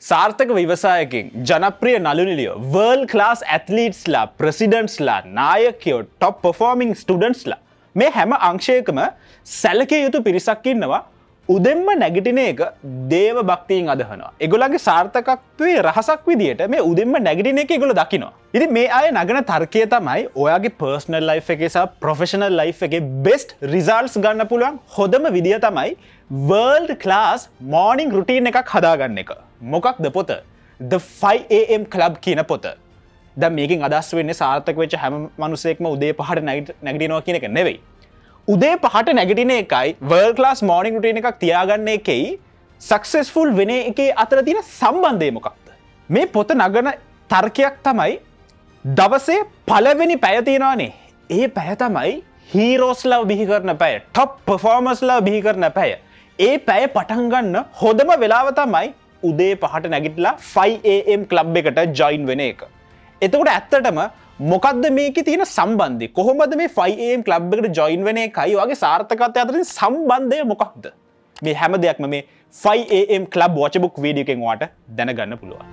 සාර්ථක විවසායකින් ජනප්‍රිය නළුනිලියෝ වර්ල්ඩ් ක්ලාස් ඇත්ලීට්ස්ලා ප්‍රෙසිඩන්ට්ස්ලා නායකයෝ ටොප් පර්ෆෝමිං ස්ටුඩන්ට්ස්ලා මේ හැම අංශයකම සැලකිය යුතු පිරිසක් ඉන්නවා උදෙන්ම නැගිටින එක දේව භක්තියෙන් අදහනවා. ඒගොල්ලන්ගේ සාර්ථකත්වයේ රහසක් විදියට මේ උදෙන්ම නැගිටින එක ඒගොල්ලෝ දකිනවා. ඉතින් මේ අය නගන තර්කය තමයි ඔයාගේ පර්සනල් ලයිෆ් එකේ සහ ප්‍රොෆෙෂනල් ලයිෆ් එකේ බෙස්ට් රිසල්ට්ස් ගන්න පුළුවන් හොඳම විදිය තමයි වර්ල්ඩ් ක්ලාස් මෝර්නින් රුටීන් එකක් හදාගන්න එක. මොකක්ද පොත? The 5 AM Club කියන පොත. දැන් මේකෙන් අදහස් වෙන්නේ සාර්ථක වෙච්ච හැම මිනිසෙක්ම උදේ 5ට නැගිටිනවා කියන එක නෙවෙයි. උදේ 5ට නැගිටින එකයි වර්ල්ඩ් ක්ලාස් මෝර්නින් රුටීන් එකක් තියාගන්න එකයි සක්සස්ෆුල් වෙන එකේ අතර තියෙන සම්බන්ධය මොකක්ද? මේ පොත නගන තර්කයක් තමයි දවසේ පළවෙනි පැය තියෙනවානේ. ඒ පැය තමයි හීරෝස්ලා බිහි කරන පැය, টপ පර්ෆෝමර්ස්ලා බිහි කරන පැය. ඒ පැය පටන් ගන්න හොඳම වෙලාව තමයි උදේ 5ට නැගිටලා 5 AM ක්ලබ් එකට ජොයින් වෙන එක. එතකොට ඇත්තටම මොකද්ද මේකේ තියෙන සම්බන්ධය? කොහොමද මේ 5 AM ක්ලබ් එකට ජොයින් වෙන එකයි ඔයගේ සාර්ථකත්වය අතරින් සම්බන්ධය මොකක්ද? මේ හැම දෙයක්ම මේ 5 AM club watch book video එකෙන් ඔයාලට දැනගන්න පුළුවන්.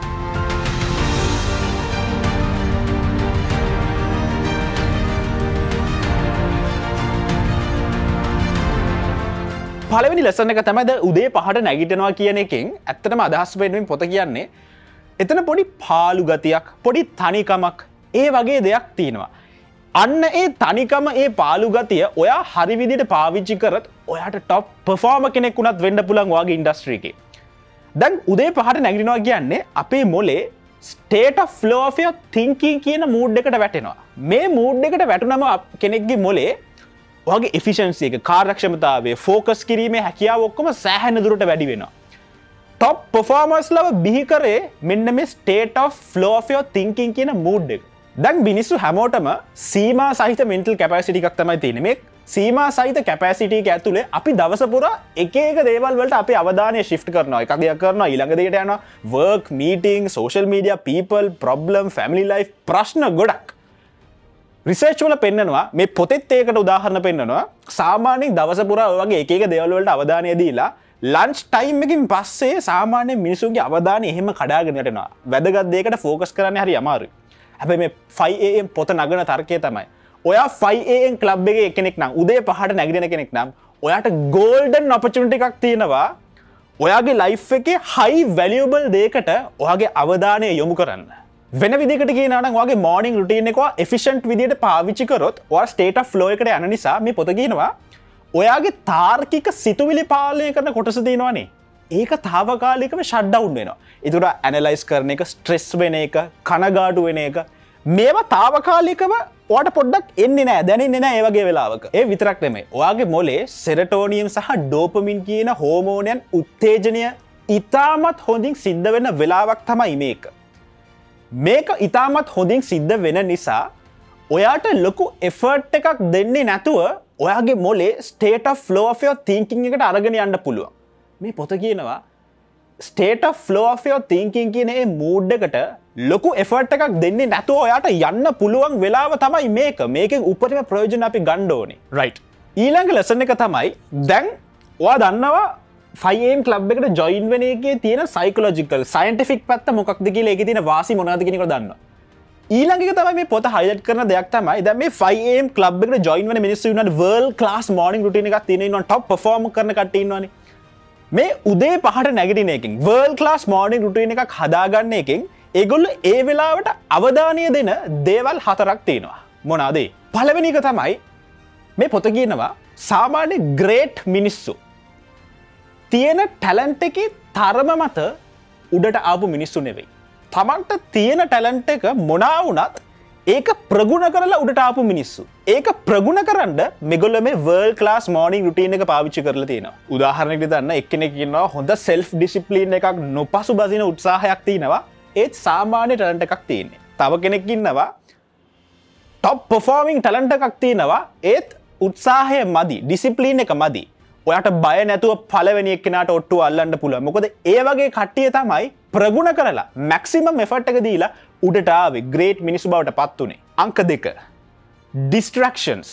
පළවෙනි ලෙසන් එක තමයි උදේ 5ට නැගිටිනවා කියන එකෙන් ඇත්තටම අදහස් වෙන්නේ පොත කියන්නේ එතන පොඩි පාළු ගතියක්, පොඩි තනිකමක් ඒ වගේ දෙයක් තියෙනවා. අන්න ඒ තනිකම ඒ පාළු ගතිය ඔයා හරි විදිහට පාවිච්චි කරත් ඔයාට টপ පර්ෆෝමර් කෙනෙක් වුණත් වෙන්න පුළුවන් ඔයාගේ ඉන්ඩස්ට්‍රි එකේ. දැන් උදේ 5ට නැගිටිනවා කියන්නේ අපේ මොලේ state of flow of your thinking කියන mood එකට වැටෙනවා. මේ mood එකට වැටුනම කෙනෙක්ගේ මොලේ ඔයාගේ efficiency එක, කාර්යක්ෂමතාවය, focus කිරීමේ හැකියාව ඔක්කොම සෑහෙන දුරට වැඩි වෙනවා. top performers ලව බිහි කරේ මෙන්න මේ state of flow of your thinking කියන mood එක. දැන් මිනිස්සු හැමෝටම සීමා සහිත mental capacity එකක් තමයි තියෙන්නේ. මේ සීමා සහිත capacity එක ඇතුලේ අපි දවස පුරා එක එක දේවල් වලට අපේ අවධානය shift කරනවා. එකක් දෙයක් කරනවා, ඊළඟ දෙයකට යනවා. work, meeting, social media, people, problem, family life ප්‍රශ්න ගොඩක්. රිසර්ච් වල පෙන්නනවා මේ පොතෙත් ඒකට උදාහරණ පෙන්නනවා. සාමාන්‍යයෙන් දවස පුරා ඔය වගේ එක එක දේවල් වලට අවධානය දීලා ලන්ච් ටයිම් එකකින් පස්සේ සාමාන්‍ය මිනිසුන්ගේ අවධානය එහෙම කඩාගෙන යනවා. වැදගත් දෙයකට ફોකස් කරන්න හරි අමාරුයි. හැබැයි මේ 5 AM පොත නගන තර්කය තමයි ඔයා 5 AM ක්ලබ් එකේ කෙනෙක් නම්, උදේ 5ට නැගිටින කෙනෙක් නම් ඔයාට ගෝල්ඩන් ඔපචුනිටි එකක් තියෙනවා ඔයාගේ ලයිෆ් එකේ හයි වැලියබල් දෙයකට ඔයාගේ අවධානය යොමු කරන්න. වෙන විදිහකට කියනවා නම් ඔයාගේ මෝර්නින් රුටීන් එක ඔයා එෆිෂන්ට් විදිහට පාවිච්චි කරොත් ඔයා ස්ටේට් ඔෆ් ෆ්ලෝ එකට යන නිසා මේ පොත කියනවා ඔයාගේ තාර්කික සිතුවිලි පාලනය කරන කොටස තියෙනවානේ. ඒක తాවකාලිකව ෂට් ඩවුන් වෙනවා. ඒතර ඇනලයිස් කරන එක, ස්ට්‍රෙස් වෙන එක, කනගාටු වෙන එක මේවා తాවකාලිකව ඔයාට පොඩ්ඩක් එන්නේ නැහැ, දැනෙන්නේ නැහැ ඒ වගේ වෙලාවක. ඒ විතරක් නෙමෙයි. ඔයාගේ මොලේ සෙරටෝනියම් සහ ඩෝපමින් කියන හෝමෝනයන් උත්තේජනය ඉතාමත් හොඳින් සිද්ධ වෙන වෙලාවක් තමයි මේක. මේක ඉතාමත් හොඳින් සිද්ධ වෙන නිසා ඔයාට ලොකු එෆර්ට් එකක් දෙන්නේ නැතුව ඔයාගේ මොලේ state of flow of your thinking එකට අරගෙන යන්න පුළුවන්. මේ පොත කියනවා state of flow of your thinking කියන මේ mood එකට ලොකු එෆර්ට් එකක් දෙන්නේ නැතුව ඔයාට යන්න පුළුවන් වෙලාව තමයි මේක. මේකෙන් උපරිම ප්‍රයෝජන අපි ගන්න ඕනේ. right. ඊළඟ ලෙසන් එක තමයි දැන් ඔයා දන්නවා 5 AM ක්ලබ් එකට ජොයින් වෙන එකේ තියෙන සයිකොලොජිකල්, සයන්ටිෆික් පැත්ත මොකක්ද කියලා ඒකේ තියෙන වාසි මොනවද කියන එක දන්නවා. ඊළඟ එක තමයි මේ පොත හයිලයිට් කරන දෙයක් තමයි දැන් මේ 5 AM ක්ලබ් එකට ජොයින් වෙන මිනිස්සු ඉන්නවනේ වර්ල්ඩ් ක්ලාස් මෝර්නින් රුටීන් එකක් තියෙන ඉන්නවා, টপ පර්ෆෝම් කරන කට්ටිය ඉන්නවනේ. මේ උදේ 5ට නැගිටින එකෙන් වර්ල්ඩ් ක්ලාස් මෝර්නින් රුටීන් එකක් හදාගන්න එකෙන් ඒගොල්ලෝ ඒ වෙලාවට අවධානය දෙන දේවල් 4ක් තියෙනවා. මොනවාද ඒ? පළවෙනි එක තමයි මේ පොත කියනවා සාමාන්‍ය ග්‍රේට් මිනිස්සු තියෙන ටැලන්ට් එකේ තරම මත උඩට ආපු මිනිස්සු නෙවෙයි. තමන්ට තියෙන ටැලන්ට් එක මොනවා වුණත් ඒක ප්‍රගුණ කරලා උඩට ආපු මිනිස්සු. ඒක ප්‍රගුණ කරන්න මේගොල්ලෝ මේ වර්ල්ඩ් ක්ලාස් මෝර්නින් රුටීන් එක පාවිච්චි කරලා තියෙනවා. උදාහරණයකට ගන්න එක්කෙනෙක් ඉන්නවා හොඳ සෙල්ෆ් ඩිසිප්ලින් එකක්, නොපසුබසින උත්සාහයක් තියෙනවා. ඒත් සාමාන්‍ය ටැලන්ට් එකක් තියෙන්නේ. තව කෙනෙක් ඉන්නවා টপ පර්ෆෝමින් ටැලන්ට් එකක් තියෙනවා. ඒත් උත්සාහය මදි, ඩිසිප්ලින් එක මදි. ඔයාට බය නැතුව පළවෙනි එක්කෙනාට ඔට්ටුව අල්ලන්න පුළුවන්. මොකද ඒ වගේ කට්ටිය තමයි ප්‍රගුණ කරලා මැක්සිමම් එෆර්ට් එක දීලා උඩට ආවේ ග්‍රේට් මිනිස්සු බවට පත් උනේ. අංක 2. distractions.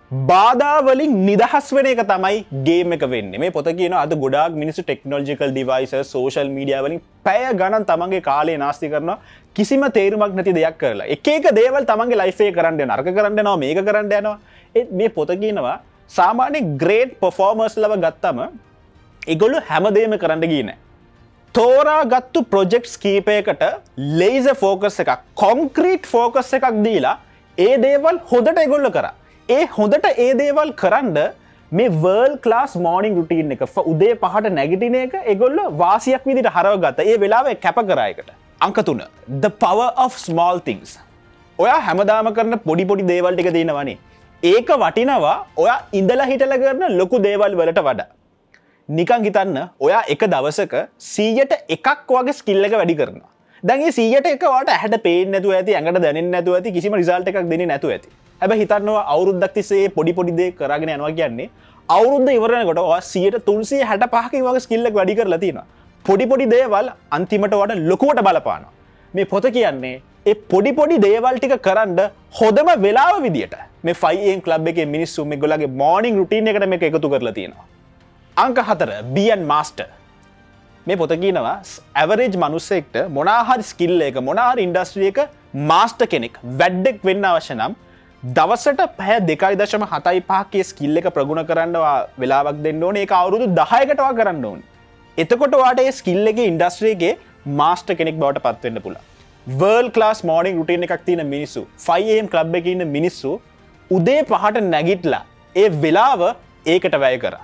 බාධාවලින් නිදහස් වෙන එක තමයි ගේම් එක වෙන්නේ. මේ පොත කියනවා අද ගොඩාක් මිනිස්සු ටෙක්නොලොජිකල් ඩිවයිසස් සෝෂල් මීඩියා වලින් පැය ගණන් තමන්ගේ කාලය නාස්ති කරනවා කිසිම තේරුමක් නැති දෙයක් කරලා. එක එක දේවල් තමන්ගේ ලයිෆ් එකේ කරන්න යනවා. අරක කරන්න යනවා මේක කරන්න යනවා. මේ පොත කියනවා සාමාන්‍ය ග්‍රේට් පර්ෆෝමර්ස් ලව ගත්තම ඒගොල්ලෝ හැමදේම කරන්න ගියේ නැහැ. තෝරාගත්තු ප්‍රොජෙක්ට්ස් කීපයකට ලේසර් ෆෝකස් එකක් කොන්ක්‍රීට් ෆෝකස් එකක් දීලා ඒ දේවල් හොඳට ඒගොල්ලෝ කරා. ඒ හොඳට ඒ දේවල් කරන්න මේ වර්ල්ඩ් ක්ලාස් මෝර්නින් රුටීන් එක උදේ 5ට නැගිටින එක ඒගොල්ලෝ වාසියක් විදිහට හරවගත්තා. ඒ වෙලාවේ කැප කරා එකට. අංක 3 the power of small things. ඔයා හැමදාම කරන පොඩි පොඩි දේවල් ටික දිනවනේ. ඒක වටිනවා ඔයා ඉඳලා හිටලා කරන ලොකු දේවල් වලට වඩා. නිකන් හිතන්න ඔයා එක දවසක 100ට එකක් වගේ ස්කිල් එක වැඩි කරනවා. දැන් මේ 100ට එක ඔයාට ඇහැට පේන්නේ නැතුව ඇති, ඇඟට දැනෙන්නේ නැතුව ඇති, කිසිම රිසල්ට් එකක් දෙන්නේ නැතුව ඇති. හැබැයි හිතන්නවා අවුරුද්දක් තිස්සේ පොඩි පොඩි දේ කරගෙන යනවා කියන්නේ අවුරුද්ද ඉවර වෙනකොට ඔයා 365කින් වගේ ස්කිල් එක වැඩි කරලා තියෙනවා. පොඩි පොඩි දේවල් අන්තිමට වඩා ලොකුවට බලපානවා. මේ පොත කියන්නේ ඒ පොඩි පොඩි දේවල් ටික කරන්න හොඳම වෙලාව විදියට මේ 5am club එකේ මිනිස්සු මේගොල්ලගේ morning routine එකට මේක එකතු කරලා තියෙනවා. අංක 4 be and master. මේ පොත කියනවා ඇවරේජ් මිනිස්සෙක්ට මොනවා හරි ස්කිල් එක මොනවා හරි ඉන්ඩස්ට්‍රි එක මාස්ටර් කෙනෙක් වැඩක් වෙන්න අවශ්‍ය නම් දවසට පැය 2.75 ස්කිල් එක ප්‍රගුණ කරන්න වෙලාවක් දෙන්න ඕනේ. ඒක අවුරුදු 10කට වා කරන්න ඕනේ. එතකොට ඔයාට ඒ ස්කිල් එකේ ඉන්ඩස්ට්‍රි එකේ මාස්ටර් කෙනෙක් බවට පත් වෙන්න පුළුවන්. වර්ල්ඩ් ක්ලාස් මෝර්නින් රුටීන් එකක් තියෙන මිනිස්සු 5am club එකේ ඉන්න මිනිස්සු උදේ 5ට නැගිටලා ඒ වෙලාව ඒකට වැය කරා.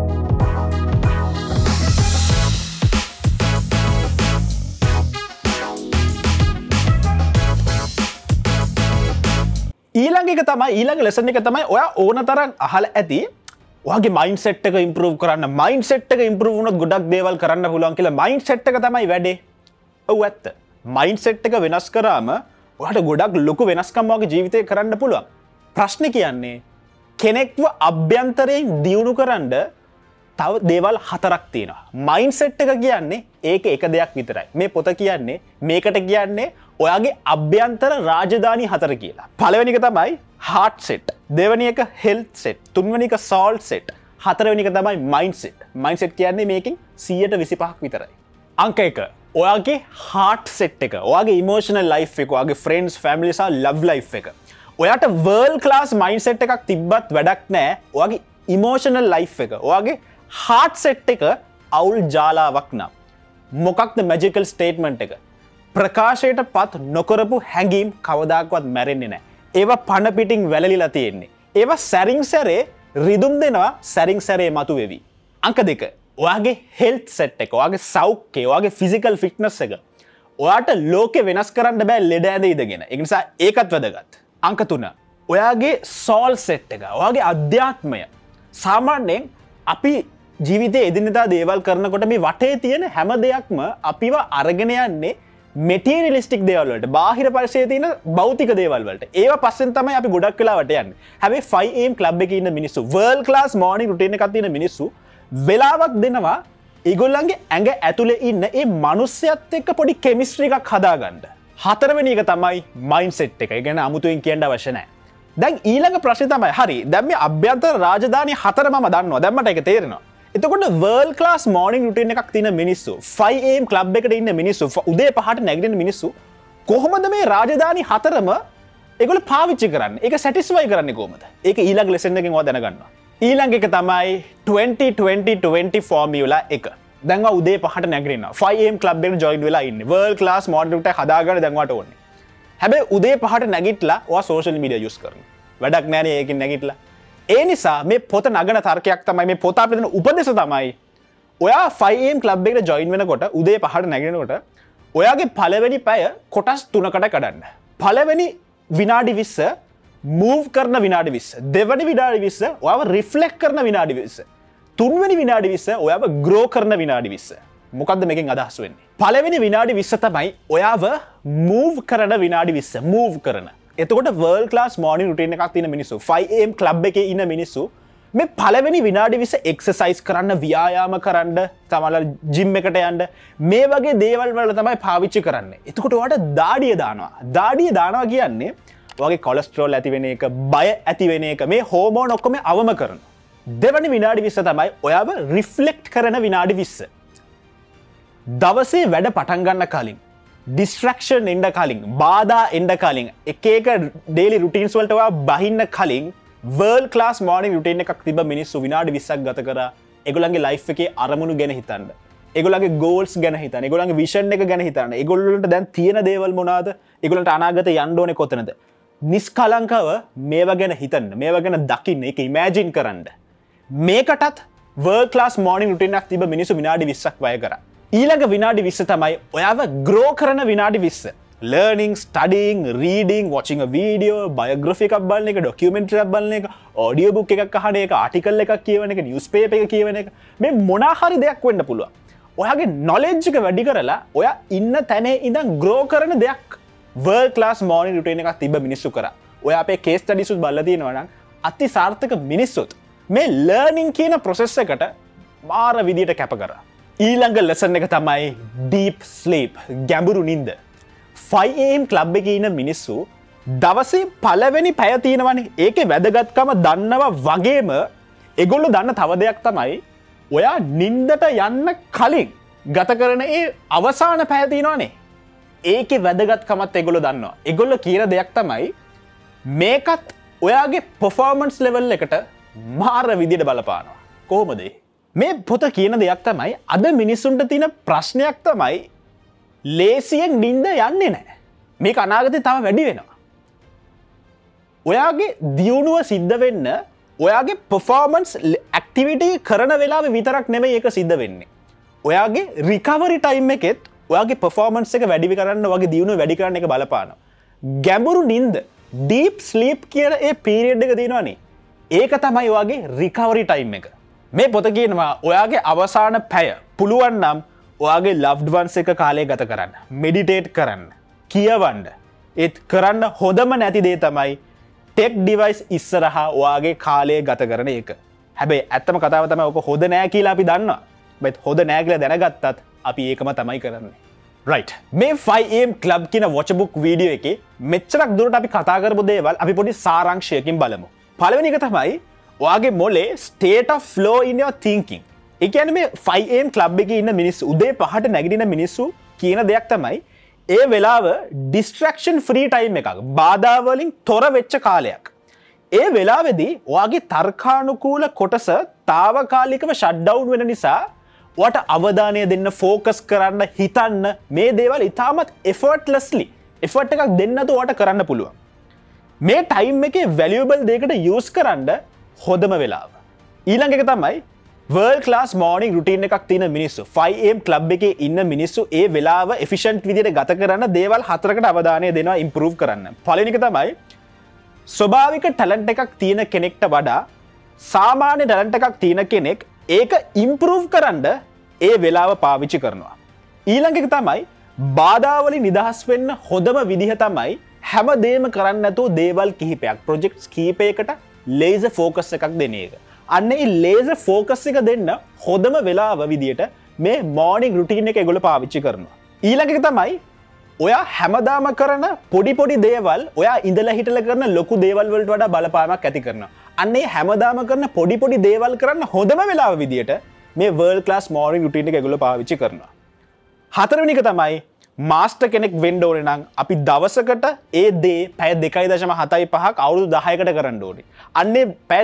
ඊළඟ ලෙසන් එක තමයි ඔයා ඕන තරම් අහලා ඇති ඔයාගේ මයින්ඩ්සෙට් එක ඉම්ප්‍රූව් කරන්න. මයින්ඩ්සෙට් එක ඉම්ප්‍රූව් වුණොත් ගොඩක් දේවල් කරන්න පුළුවන් කියලා මයින්ඩ්සෙට් එක තමයි වැඩේ. ඔව් ඇත්ත. මයින්ඩ්සෙට් එක වෙනස් කරාම ඔයාට ගොඩක් ලොකු වෙනස්කම් වගේ ජීවිතේ කරන්න පුළුවන්. ප්‍රශ්නේ කියන්නේ කෙනෙක්ව අභ්‍යන්තරයෙන් දියුණු කරන්න තව දේවල් 4ක් තියෙනවා. මයින්ඩ්සෙට් එක කියන්නේ ඒක එක දෙයක් විතරයි. මේ පොත කියන්නේ මේකට කියන්නේ ඔයාගේ අභ්‍යන්තර රාජධානි 4 කියලා. පළවෙනි එක තමයි heart set. දෙවෙනි එක health set. තුන්වෙනි එක soul set. හතරවෙනි එක තමයි mindset. mindset කියන්නේ මේකෙන් 125ක් විතරයි. අංක 1 ඔයාගේ heart set එක, ඔයාගේ emotional life එක, ඔයාගේ friends, family සහ love life එක. ඔයාට world class mindset එකක් තිබ්බත් වැඩක් නැහැ. ඔයාගේ emotional life එක, ඔයාගේ heart set එක අවුල් ජාලාවක් නම්. මොකක්ද magical statement එක? ප්‍රකාශයට පත් නොකරපු හැඟීම් කවදාකවත් මැරෙන්නේ නැහැ. ඒවා පණ පිටින් වැළලිලා තියෙන්නේ. ඒවා සැරින් සැරේ රිදුම් දෙනවා, සැරින් සැරේ මතුවේවි. අංක 2 ඔයාගේ health set එක, ඔයාගේ සෞඛ්‍යය, ඔයාගේ physical fitness එක. ඔයාට ලෝකෙ වෙනස් කරන්න බෑ ලෙඩ ඇඳ ඉඳගෙන. ඒ නිසා ඒකත් වැදගත්. අංක 3 ඔයාගේ soul set එක, ඔයාගේ අධ්‍යාත්මය. සාමාන්‍යයෙන් අපි ජීවිතයේ එදිනෙදා දේවල් කරනකොට මේ වටේ තියෙන හැම දෙයක්ම අපිව අරගෙන යන්නේ මෙටීරියලිස්ටික් දේවල් වලට, බාහිර පරිසරයේ තියෙන භෞතික දේවල් වලට. ඒවා පස්සෙන් තමයි අපි ගොඩක් වෙලාවට යන්නේ. හැබැයි 5am club එකේ ඉන්න මිනිස්සු, world class morning routine එකක් තියෙන මිනිස්සු වෙලාවක් දෙනවා ඒගොල්ලන්ගේ ඇඟ ඇතුලේ ඉන්න ඒ මිනිස්සයත් එක්ක පොඩි කෙමිස්ට්‍රි එකක් හදාගන්න. හතරවෙනි එක තමයි mindset එක. ඒ කියන්නේ අමුතුවෙන් කියන්න අවශ්‍ය නැහැ. දැන් ඊළඟ ප්‍රශ්නේ තමයි හරි. දැන් මේ අභ්‍යන්තර රාජධානි 4 මම දන්නවා. දැන් මට ඒක තේරෙනවා. එතකොට වර්ල්ඩ් ක්ලාස් මෝර්නින් රුටීන් එකක් තියෙන මිනිස්සු 5am club එකට ඉන්න මිනිස්සු උදේ 5ට නැගිටින මිනිස්සු කොහොමද මේ රාජධානි 4ම ඒගොල්ලෝ පාවිච්චි කරන්නේ? ඒක සැටිස්ෆයි කරන්නේ කොහොමද? ඒක ඊළඟ ලෙසන් එකෙන් ඔයා දැනගන්නවා. ඊළඟ එක තමයි 20-20-20 ෆෝමියුලා එක. දැන් ඔයා උදේ 5ට නැගිටිනවා. 5am club එකට ජොයින් වෙලා ඉන්නේ. වර්ල්ඩ් ක්ලාස් මෝර්නින් රුටීන් හදාගන්න දැන් ඔයාට ඕනේ. හැබැයි උදේ 5ට නැගිටලා ඔයා සෝෂල් මීඩියා යූස් කරනවා. වැඩක් නැහැ නේ ඒකෙන් නැගිටලා. ඒ නිසා මේ පොත නගන තර්කයක් තමයි, මේ පොත අපිට දෙන උපදේශ තමයි ඔයා 5am club එකට ජොයින් වෙනකොට උදේ 5ට නැගිටිනකොට ඔයාගේ පළවෙනි පැය කොටස් 3කට කඩන්න. පළවෙනි විනාඩි 20 move කරන විනාඩි 20, දෙවෙනි විනාඩි 20 ඔයාව රිෆ්ලෙක්ට් කරන විනාඩි 20, තුන්වෙනි විනාඩි 20 ඔයාව grow කරන විනාඩි 20. මොකද්ද මේකෙන් අදහස් වෙන්නේ? පළවෙනි විනාඩි 20 තමයි ඔයාව move කරන විනාඩි 20, move කරන. එතකොට වර්ල්ඩ් ක්ලාස් මෝර්නින් රුටීන් එකක් තියෙන මිනිස්සු 5am club එකේ ඉන්න මිනිස්සු මේ පළවෙනි විනාඩි 20 එක්සර්සයිස් කරන්න, ව්‍යායාම කරන්න, තමලා ජිම් එකට යන්න, මේ වගේ දේවල් වල තමයි පාවිච්චි කරන්නේ. එතකොට ඔයාට දාඩිය දානවා. දාඩිය දානවා කියන්නේ ඔයාගේ කොලෙස්ටරෝල් ඇති වෙන එක, බය ඇති වෙන එක, මේ හෝමෝන් ඔක්කොම අවම කරනවා. දෙවැනි විනාඩි 20 තමයි ඔයාව රිෆ්ලෙක්ට් කරන විනාඩි 20. දවසේ වැඩ පටන් ගන්න කලින්, ඩිස්ට්‍රැක්ෂන් එන්න කලින්, බාධා එන්න කලින්, එක එක ඩේලි රුටීන්ස් වලට ඔයා බහින්න කලින් වර්ල්ඩ් ක්ලාස් මෝර්නින් රුටීන් එකක් තිබ්බ මිනිස්සු විනාඩි 20ක් ගත කරා ඒගොල්ලන්ගේ ලයිෆ් එකේ අරමුණු ගැන හිතන්න. ඒගොල්ලන්ගේ ගෝල්ස් ගැන හිතන්න. ඒගොල්ලන්ගේ විෂන් එක ගැන හිතන්න. ඒගොල්ලන්ට දැන් තියෙන දේවල් මොනවාද? ඒගොල්ලන්ට අනාගතේ යන්න ඕනේ කොතනද? නිස්කලංකව මේවා ගැන හිතන්න. මේවා ගැන දකින්න. ඒක ඉමෑජින් කරන්න. මේකටත් වර්ල්ඩ් ක්ලාස් මෝර්නින් රුටීන් එකක් තිබ්බ මිනිස්සු විනාඩි 20ක් වැය කරා. ඊළඟ විනාඩි 20 තමයි ඔයාව ග්‍රෝ කරන විනාඩි 20. learning, studying, reading, watching a video, biography එකක් බලන එක, documentary එකක් බලන එක, audio book එකක් අහන එක, article එකක් කියවන එක, newspaper එක කියවන එක, මේ මොනවා හරි දෙයක් වෙන්න පුළුවන්. ඔයාගේ knowledge එක වැඩි කරලා ඔයා ඉන්න තැනේ ඉඳන් grow කරන දෙයක් world class morning routine එකක් තිබ්බ මිනිස්සු කරා. ඔයා අපේ case studies උත් බලලා තියෙනවා නම් අති සාර්ථක මිනිස්සුත් මේ learning කියන process එකට මාර විදියට කැප කරා. ඊළඟ lesson එක තමයි deep sleep, ගැඹුරු නිින්ද. 5 AM club එකේ ඉන්න මිනිස්සු දවසේ පළවෙනි පැය තියෙනවනේ. ඒකේ වැදගත්කම දන්නවා වගේම ඒගොල්ලෝ දන්න තව දෙයක් තමයි ඔයා නිින්දට යන්න කලින් ගත කරන ඒ අවසාන පැය තියෙනවනේ. ඒකේ වැදගත්කමත් ඒගොල්ලෝ දන්නවා. ඒගොල්ලෝ කියන දෙයක් තමයි මේකත් ඔයාගේ performance level එකට මාර විදියට බලපානවා. කොහොමද? මේ පොත කියන දෙයක් තමයි අද මිනිස්සුන්ට තියෙන ප්‍රශ්නයක් තමයි ලේසියෙන් නිින්ද යන්නේ නැහැ. මේක අනාගතේ තව වැඩි වෙනවා. ඔයාගේ දියුණුව සිද්ධ වෙන්න ඔයාගේ performance activity කරන වෙලාවේ විතරක් නෙමෙයි ඒක සිද්ධ වෙන්නේ. ඔයාගේ recovery time එකෙත් ඔයාගේ performance එක වැඩි කරන්න, ඔයාගේ දියුණුව වැඩි කරන්න එක බලපානවා. ගැඹුරු නිින්ද, deep sleep කියන ඒ period එක තියෙනවනේ. ඒක තමයි ඔයාගේ recovery time එක. මේ පොත කියනවා ඔයාගේ අවසාන පැය පුළුවන් නම් ඔයාගේ loved ones එක කාලය ගත කරන්න, meditate කරන්න, කියවන්න. ඒත් කරන්න හොඳම නැති දේ තමයි tech device ඉස්සරහා ඔයාගේ කාලය ගත කරන එක. හැබැයි ඇත්තම කතාව තමයි ඔක හොඳ නෑ කියලා අපි දන්නවා. බත් හොඳ නෑ කියලා දැනගත්තත් අපි ඒකම තමයි කරන්නේ. right. මේ 5am club කියන watch book වීඩියෝ එකේ මෙච්චරක් දුරට අපි කතා කරපු දේවල් අපි පොඩි සාරාංශයකින් බලමු. පළවෙනි එක තමයි ඔයාගේ මොලේ state of flow in your thinking. ඒ කියන්නේ මේ 5am club එකේ ඉන්න මිනිස්සු උදේ 5ට නැගිටින මිනිස්සු කියන දෙයක් තමයි ඒ වෙලාව distraction free time එකක්. බාධා වලින් තොර වෙච්ච කාලයක්. ඒ වෙලාවේදී ඔයාගේ තර්කානුකූල කොටස తాවකාලිකව shut down වෙන නිසා ඔයාට අවධානය දෙන්න, focus කරන්න, හිතන්න මේ දේවල් ඉතාමත් effortlessly effort එකක් දෙන්න නැතුව ඔයාට කරන්න පුළුවන්. මේ time එකේ valuable දෙයකට use කරන්න හොඳම වෙලාව. ඊළඟ එක තමයි world class morning routine එකක් තියෙන මිනිස්සු 5am club එකේ ඉන්න මිනිස්සු ඒ වෙලාව efficient විදිහට ගත කරන්න දේවල් හතරකට අවධානය දෙනවා improve කරන්න. පළවෙනි එක තමයි ස්වභාවික talent එකක් තියෙන කෙනෙක්ට වඩා සාමාන්‍ය talent එකක් තියෙන කෙනෙක් ඒක improve කරන්න ඒ වෙලාව පාවිච්චි කරනවා. ඊළඟ එක තමයි බාධා වලින් නිදහස් වෙන්න හොඳම විදිහ තමයි හැමදේම කරන්න නැතුව දේවල් කිහිපයක් projects කිහිපයකට laser focus එකක් දෙන එක. අන්න ඒ laser focus එක දෙන්න හොඳම වෙලාව විදියට මේ morning routine එක ඒගොල්ලෝ පාවිච්චි කරනවා. ඊළඟ එක තමයි ඔයා හැමදාම කරන පොඩි පොඩි දේවල් ඔයා ඉඳලා හිටලා කරන ලොකු දේවල් වලට වඩා බලපානක් ඇති කරනවා. අන්න ඒ හැමදාම කරන පොඩි පොඩි දේවල් කරන්න හොඳම වෙලාව විදියට මේ world class morning routine එක ඒගොල්ලෝ පාවිච්චි කරනවා. හතරවෙනි එක තමයි මාස්ටර් කෙනෙක් වෙන්න ඕනේ නම් අපි දවසකට ඒ දේ පැය 2.75ක් අවුරුදු 10කට කරන්න ඕනේ. අන්නේ පැය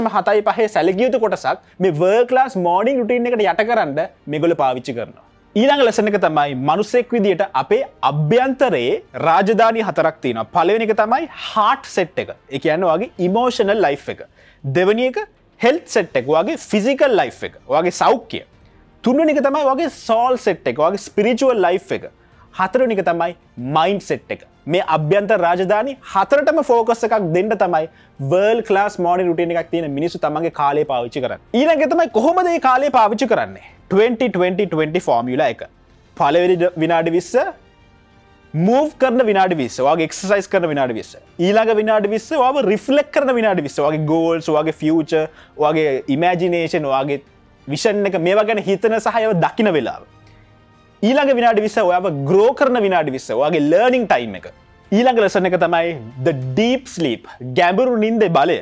2.75 සැලකිය යුතු කොටසක් මේ world class morning routine එකට යටකරන්න මේගොල්ලෝ පාවිච්චි කරනවා. ඊළඟ ලෙසන් එක තමයි මනුස්සෙක් විදියට අපේ අභ්‍යන්තරයේ රාජධානි හතරක් තියෙනවා. පළවෙනි එක තමයි heart set එක. ඒ කියන්නේ ඔයාගේ emotional life එක. දෙවෙනි එක health set එක. ඔයාගේ physical life එක. ඔයාගේ සෞඛ්‍යය. තුන්වෙනි එක තමයි ඔයාගේ soul set එක. ඔයාගේ spiritual life එක. හතරවෙනි එක තමයි මයින්ඩ් සෙට් එක. මේ අභ්‍යන්තර රාජධානි හතරටම ફોකස් එකක් දෙන්න තමයි world class morning routine එකක් තියෙන මිනිස්සු තමන්ගේ කාලය පාවිච්චි කරන්නේ. ඊළඟ එක තමයි කොහොමද මේ කාලය පාවිච්චි කරන්නේ? 20-20-20 ෆෝමියුලා එක. පළවෙනි විනාඩි 20 move කරන විනාඩි 20. ඔයාගේ exercise කරන විනාඩි 20. ඊළඟ විනාඩි 20 ඔයාව reflect කරන විනාඩි 20. ඔයාගේ goals, ඔයාගේ future, ඔයාගේ imagination, ඔයාගේ vision එක මේවා ගැන හිතන සහ ඒවා දකින වෙලාව. ඊළඟ විනාඩි 20 ඔයාව grow කරන විනාඩි 20. ඔයාගේ learning time එක. ඊළඟ ලෙසන් එක තමයි the deep sleep ගැඹුරු නින්දේ බලය.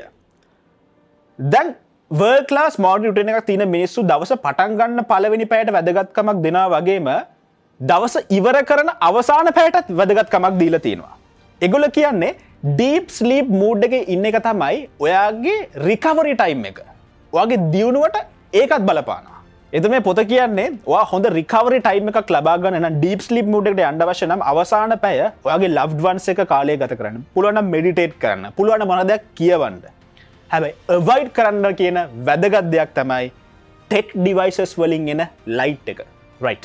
දැන් world class morning routine එකක් තියෙන මිනිස්සු දවස පටන් ගන්න පළවෙනි පැයට වැදගත්කමක් දෙනවා වගේම දවස ඉවර කරන අවසාන පැයටත් වැදගත්කමක් දීලා තියෙනවා. ඒගොල්ලෝ කියන්නේ deep sleep mood එකේ ඉන්න එක තමයි ඔයාගේ recovery time එක. ඔයාගේ දියුණුවට ඒකත් බලපානවා. එතකොට මේ පොත කියන්නේ ඔයා හොඳ recovery time එකක් ලබා ගන්න නම් deep sleep mood එකට යන්න අවශ්‍ය නම් අවසාන පැය ඔයාගේ loved ones එක කාලය ගත කරන්න. පුළුවන් නම් meditate කරන්න. පුළුවන් නම් මොනවද කියවන්න. හැබැයි avoid කරන්න කියන වැදගත් දෙයක් තමයි tech devices වලින් එන light එක. right.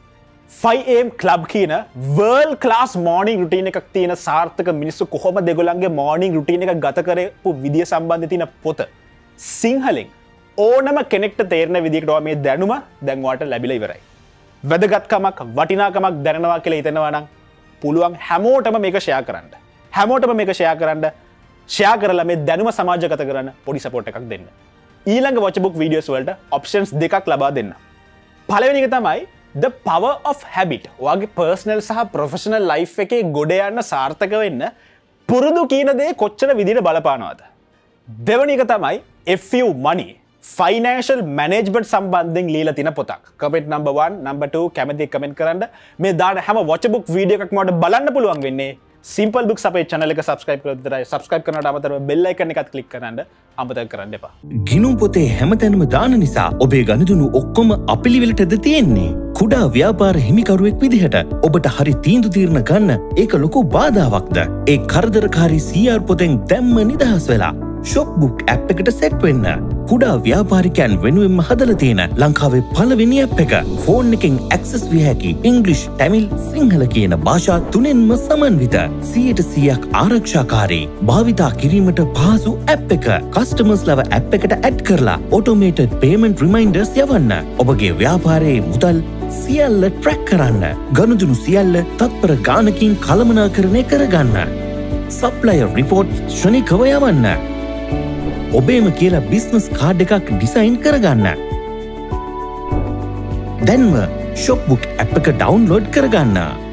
5 AM club කියන world class morning routine එකක් තියෙන සාර්ථක මිනිස්සු කොහොමද ඒගොල්ලන්ගේ morning routine එක ගත කරපු විදිය සම්බන්ධ තියෙන පොත සිංහලෙන් ඕනම කෙනෙක්ට තේරෙන විදිහකට ඔයා මේ දැනුම දැන් ඔයාලට ලැබිලා ඉවරයි. වැදගත්කමක් වටිනාකමක් දැනනවා කියලා හිතනවා නම් පුළුවන් හැමෝටම මේක share කරන්න. හැමෝටම මේක share කරන්න. share කරලා මේ දැනුම සමාජගත කරන්න පොඩි support එකක් දෙන්න. ඊළඟ watch book videos වලට options දෙකක් ලබා දෙන්න. පළවෙනි එක තමයි the power of habit. ඔයාගේ personal සහ professional life එකේ ගොඩ යන්න සාර්ථක වෙන්න පුරුදු කියන දේ කොච්චර විදිහට බලපානවද? දෙවෙනි එක තමයි FU money. ෆයිනෑන්ෂල් මැනේජ්මන්ට් සම්බන්ධයෙන් লীලා තියෙන පොතක්. කමෙන්ට් number 1, number 2 කැමති කමෙන්ට් කරන්න. මේ දාන හැම watch book වීඩියෝ එකක්ම ඔයාලට බලන්න පුළුවන් වෙන්නේ Simple Books අපේ channel එක subscribe කරලා විතරයි. subscribe කරනවට අමතරව bell icon එකත් click කරන්න අමතක කරන්න එපා. ගිණුම් පොතේ හැමතැනම දාන නිසා ඔබේ ගනුදෙනු ඔක්කොම අපිළිවෙලටද තියෙන්නේ. කුඩා ව්‍යාපාර හිමිකරුවෙක් විදිහට ඔබට හරි තීන්දුව తీරන ගන්න ඒක ලොකු බාධාවක්ද? ඒ කරදරකාරී CR පොතෙන් දැම්ම නිදහස් වෙලා Shopbook app එකට සෙට් වෙන්න. කුඩා ව්‍යාපාරිකයන් වෙනුවෙන්ම හදලා තියෙන ලංකාවේ පළවෙනි app එක. ෆෝන් එකෙන් access විය හැකි ඉංග්‍රීසි, තමිල්, සිංහල කියන භාෂා තුනෙන්ම සමන්විත 100% ආරක්ෂාකාරී භාවිතා කිරීමට පහසු app එක. customers ලව app එකට add කරලා automated payment reminders යවන්න. ඔබගේ ව්‍යාපාරයේ මුදල් සියල්ල track කරන්න. ගනුදෙනු සියල්ල තත්පර ගානකින් කළමනාකරණය කරගන්න. supplier report ශ්‍රණිකව යවන්න. ඔබේම කියලා බිස්නස් කාඩ් එකක් ඩිසයින් කරගන්න. දැන්ම Shopbook app එක ඩවුන්ලෝඩ් කරගන්න.